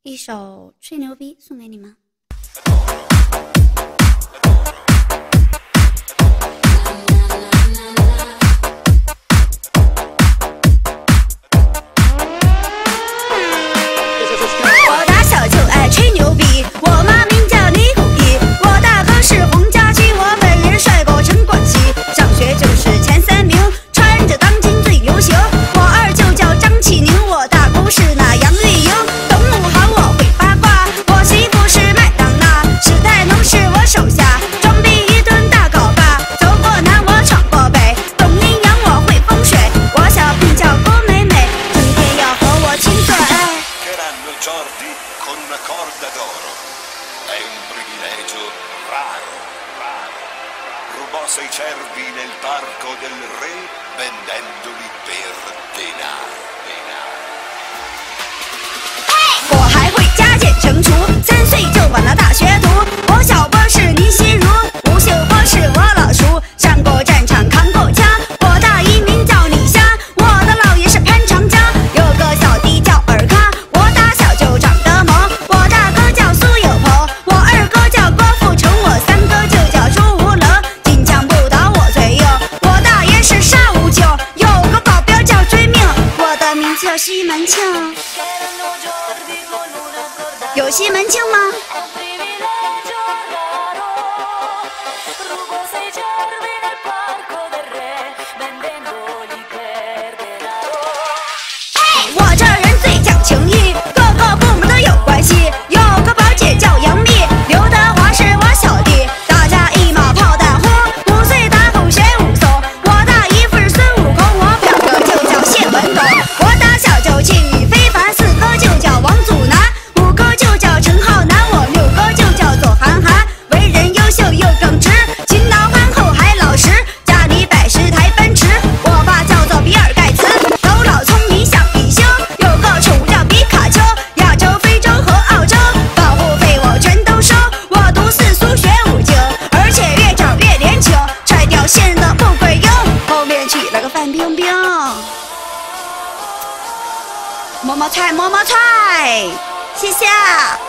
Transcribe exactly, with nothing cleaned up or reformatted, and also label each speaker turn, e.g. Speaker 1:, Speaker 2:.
Speaker 1: 一首吹牛逼送给你们。
Speaker 2: 我打小就爱吹牛逼，我妈名叫李虎一，我大哥是洪家驹，我本人帅过陈冠希，上学就是前三名，穿着当今最流行。我二舅叫张起宁，我大姑是那杨钰莹，懂武行我会八卦，我媳妇是麦当娜，史泰龙是我手下，装逼一顿大搞吧，走过南我闯过北，懂阴阳我会风水，我小名叫郭美美，今天要和我亲嘴。
Speaker 3: Giordi con una corda d'oro. È un privilegio raro, raro. Rubò sei cervi nel parco del re vendendoli per denaro, denaro.
Speaker 2: 我还会加减乘除，三岁就把那大学读。我小波是倪心如，吴秀波是我老叔，上过战场扛过枪。我大姨名叫李香，我的姥爷是潘长江，有个小弟叫尔康。我打小就长得萌，我大哥叫苏有朋，我二哥叫郭富城，我三哥就叫朱无冷。金枪不倒我最硬，我大爷是杀无情，有个保镖叫追命，我的名叫西门庆。有西门庆吗？我这人最讲情义，各个部门都有关系。有个宝姐叫杨幂，刘德华是我小弟，大家一马炮弹轰。五岁打虎学武松，我大姨夫是孙悟空，我表哥就叫谢文东。我打小就气宇非凡，四哥就叫王祖蓝，五哥就叫陈浩南，我六哥就叫左韩寒。为人优秀又耿直，勤劳憨厚还老实，家里百十台奔驰。我爸叫做比尔盖茨，头脑聪明像比星，有个宠物叫皮卡丘，亚洲、非洲和澳洲，保护费我全都收。我读四书学五经，而且越长越年轻，踹掉现任的富贵英，后面娶了个范冰冰。么么菜，么么菜，谢谢。